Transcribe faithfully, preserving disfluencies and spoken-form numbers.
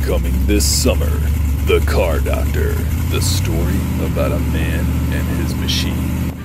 Coming this summer, The Car Doctor. The story about a man and his machine.